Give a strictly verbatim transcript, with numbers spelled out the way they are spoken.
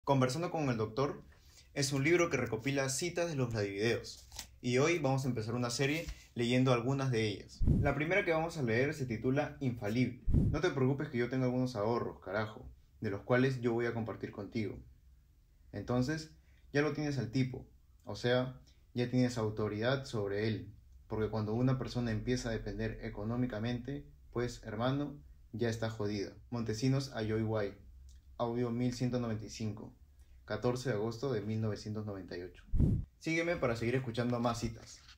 Conversando con el doctor es un libro que recopila citas de los Vladivideos y hoy vamos a empezar una serie leyendo algunas de ellas. La primera que vamos a leer se titula Infalible. No te preocupes que yo tengo algunos ahorros, carajo, de los cuales yo voy a compartir contigo. Entonces, ya lo tienes al tipo, o sea, ya tienes autoridad sobre él, porque cuando una persona empieza a depender económicamente, pues, hermano, ya está jodida. Montesinos a Joy White, audio mil ciento noventa y cinco, catorce de agosto de mil novecientos noventa y ocho. Sígueme para seguir escuchando más citas.